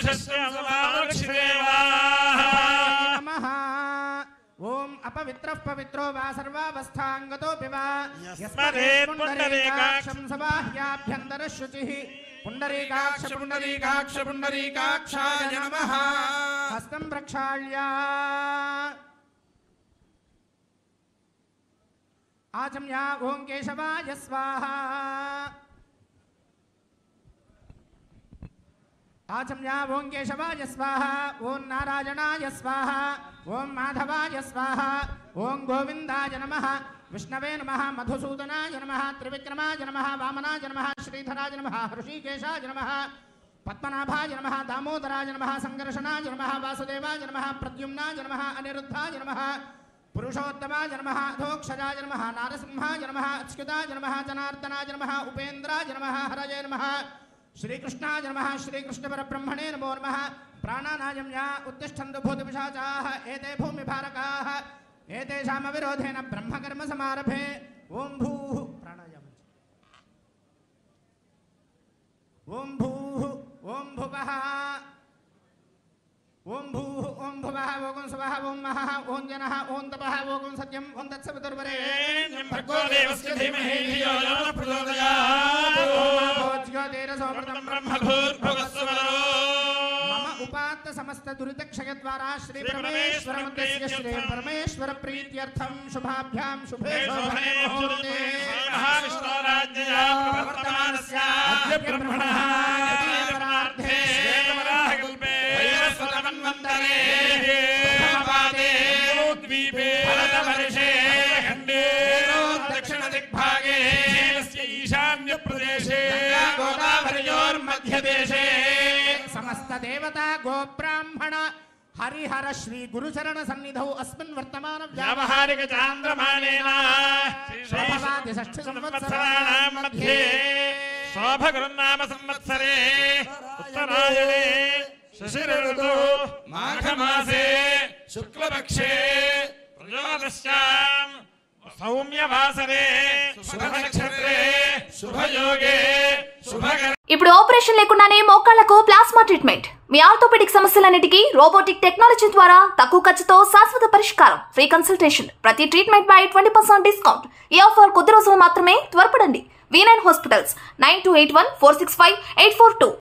ओम अपवित्रः पवित्रो वा सर्वावस्थांगतोऽपि वा यस्मदेत् पुण्डरीकाक्षं सबाह्याभ्यन्तरः शुचिः पुण्डरीकाक्ष पुण्डरीकाक्ष पुण्डरीकाक्षाय नमः। हस्तं प्रक्षाल्य आचम्य ओं केशवाय स्वाहा। आचम्य ओं केशवाय स्वाहा। ओं नारायणाय स्वाहा। ओं माधवाय स्वाहा। ओं गोविंदाय नमः। विष्णवे नमः। मधुसूदनाय नमः। त्रिविक्रमाय नमः। वामनाय नमः। श्रीधराय नमः। ऋषिकेशाय नमः। पद्मनाभाय नमः। दामोदराय नमः। संकर्षणाय नमः। वासुदेवाय नमः। प्रद्युम्नाय नमः। अनिरुद्धाय नमः। पुरुषोत्तमाय नमः। अधोक्षजाय नमः। नारसिंहाय नमः। अच्युताय नमः। जनार्दनाय नमः। उपेन्द्राय नमः। हरये नमः। श्रीकृष्णाय नमः। श्रीकृष्णपरब्रह्मणे नमो नमः। प्राणानायम्या उत्तिष्ठन्तु भूतपिशाचाः एते भूमिभारकाः एतेषामविरोधेन ब्रह्मकर्म समारभे। ओं भूः प्राणायामः। ओं भूः ओं भुवः ओं भूः ओं भुवः ओं स्वः ओं महः ओं जनः ओं तपः ओं सत्यं ओं तत्सवितुर्वरेण्यं भर्गो देवस्य धीमहि धियो यो नः प्रचोदयात्। भोज्योतिरसोमृतं ब्रह्मभूर्भुवस्सुवरो मम उपात्त समस्त दुरितक्षयद्वारा श्री परमेश्वरमुद्देश्य श्री परमेश्वर प्रीत्यर्थं शुभाभ्यां शुभे शोभने मुहूर्ते महाविष्णुराज्ञया प्रवर्तमानस्य अद्य ब्रह्मणः परार्धे श्वेतवराहकल्पे वैवस्वतमन्वन्तरे प्रथमपादे द्वीपे भरतवर्षे खण्डे दक्षिणदिग्भागे ईशान्यप्रदेशे गोदावर्योर्मध्यदेशे समस्त देवता गोब्राह्मण हरिहर श्री गुरुचरण सन्निधौ अस्मिन् वर्तमान व्यावहारिक चान्द्रमानेन शोभवादि षष्ठी संवत्सराणां मध्ये शोभकृन्नाम संवत्सरे उत्तरायणे शशिऋतौ माघमासे शुक्लपक्षे त्रयोदश्यां सौम्यवासरे शुभनक्षत्रे शुभयोगे शुभकर्णे। ఇప్పుడు ఆపరేషన్ లేకుండానే మోకాళ్లకు ప్లాస్మా ట్రీట్మెంట్. మీ ఆర్థోపెడిక్ సమస్యలన్నిటికీ రోబోటిక్ టెక్నాలజీ ద్వారా తక్కువ ఖర్చుతో శాశ్వత పరిష్కారం. Free consultation. ప్రతి ట్రీట్మెంట్ పై 20% డిస్కౌంట్. ఈ ఆఫర్ కొద్ది రోజులు మాత్రమే. త్వరపడండి. V9 hospitals 9281465842.